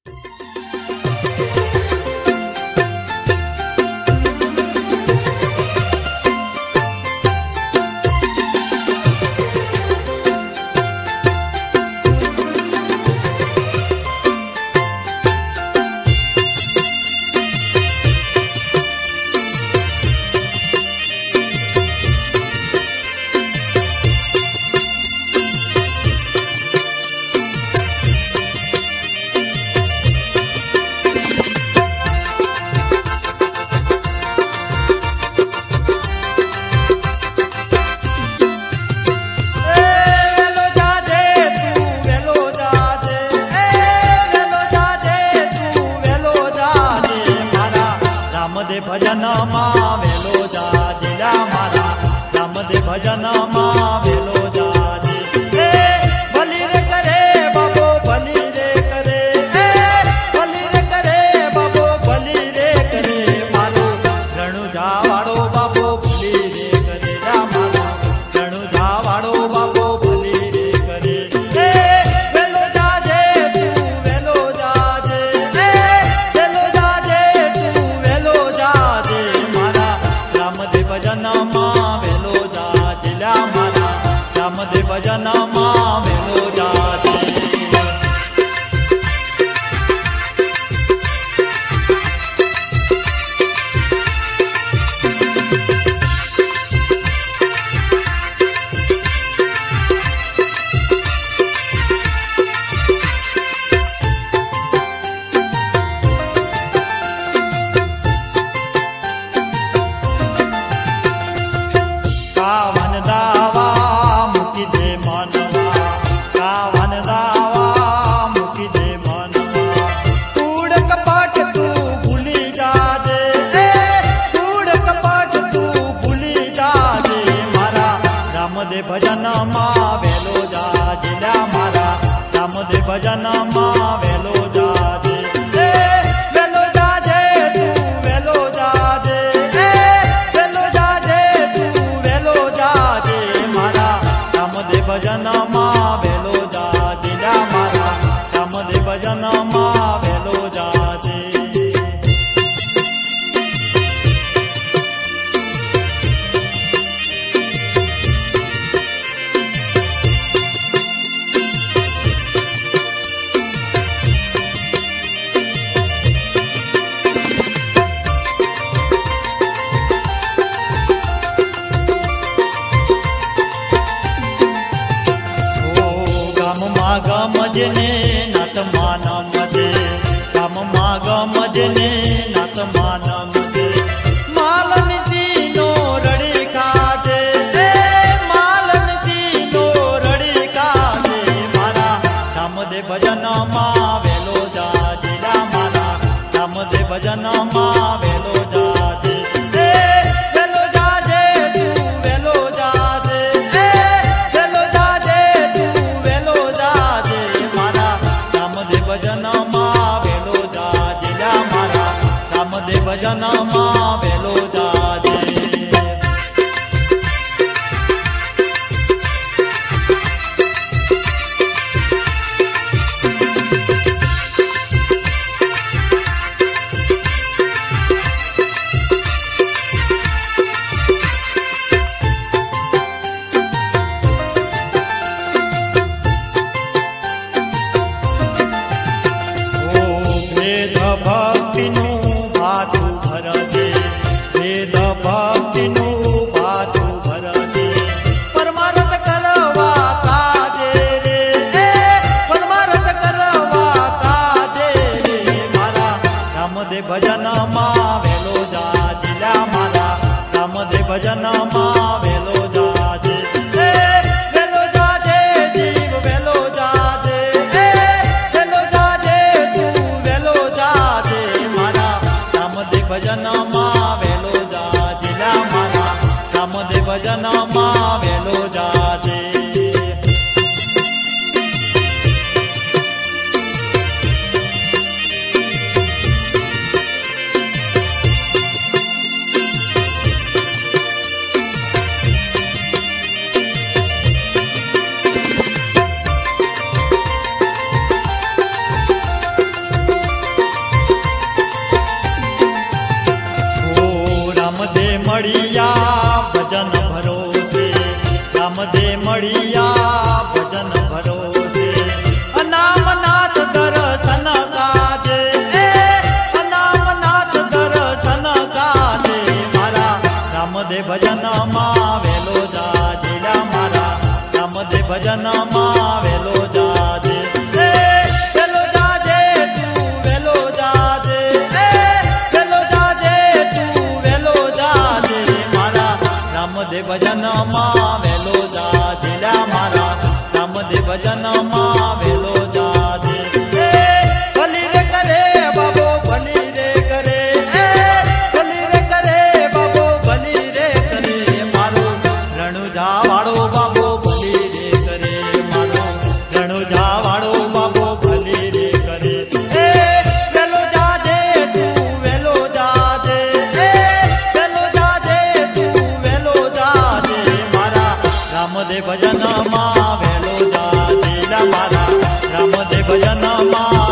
ભજન માં વેલો જાજેલા મારા રામદેવ ભજન માં વેલો જાજે ભલી રે કરે બાબો ભલી રે કરે ભલી રે કરે બાબો ભલી રે કરે મારો રણુજા વાળો બાબો ભલી રે કરે મારો રણુજા વાળો બાબો ભલી રે કરે વેલો જાજે તું વેલો જાજે વેલો જાજે તું વેલો જાજે મારા રામદેવ ભજન માં વેલો જાજેલા મારા રામદેવ ભજન માં વેલો જાજે કાવન દાવા મૂકી દે મનવા કાવન દાવા મૂકી દે મનવા કૂડ કપાટ તું ભૂલી જાજે કૂડ કપાટ તું ભૂલી જાજે મારા રામદેવ ભજન માં વેલો જાજેલા મારા રામદેવ ભજન માં વેલો જાજે વેલો જાજે તું વેલો જાજે વેલો જાજે તું વેલો જાજે મારા રામદેવ ભજન માં વેલો જાજેલા મારા રામદેવ ભજન માં વેલો જાજે ગમજે ને નાત માનમજે ગામમાં ગમજે ને નાત માનમજે માલનથી નો રડી કાજે માલનથી નો રડી કાજે મારા રામદેવ ભજન માં વેલો જાજેલા મારા રામદેવ ભજન માં વેલો જાજે વેલો જાજે તું વેલો જાજે વેલો જાજે તું વેલો જાજે મારા રામદેવ ભજન માં વેલો જાજેલા મારા રામદેવ ભજન માં વેલો જાજે વેદ ભક્તિનું ભાતું ભરજે વેદ ભક્તિનું ભાતું ભરજે પરમાર્થ કરવા કાજે રે પરમાર્થ કરવા કાજે રે મારા રામદેવ ભજન માં વેલો જાજેલા મારા રામદેવ ભજન માં વેલો જાજે વેલો જાજે જીવ વેલો જાજે વેલો જાજે તું વેલો જાજે મારા રામદેવ ભજન માં વેલો જાજેલા મારા રામદેવ ભજન માં વેલો જાજે મળિયા ભજન ભરોસે, રામદેવ મળિયા ભજન ભરોસે, અનામનાથ દર્શન કાજે, અનામનાથ દર્શન કાજે, મારા રામદેવ ભજનમાં વેલો જાજેલા, મારા રામદેવ ભજનમાં વેલો જાજે, વેલો જાજે તું વેલો જાજે, વેલો જાજે તું વેલો જાજે, મારા રામદેવ ભજનમાં વેલો જાજેલા, મારા રામદેવ ભજનમાં વેલો જાજે, ભલી રે કરે બાબો ભલી રે કરે, ભલી રે કરે બાબો ભલી રે કરે, મારો રણુજા વાળો બાબો ભલી રે કરે, મારો રણુજા વાળો બાબો ભલી રે કરે, વેલો જાજે તું વેલો જાજે, વેલો જાજે તું વેલો જાજે, મારા રામદેવ ભજનમાં વેલો જાજેલા, મારા રામદેવ ભજનમાં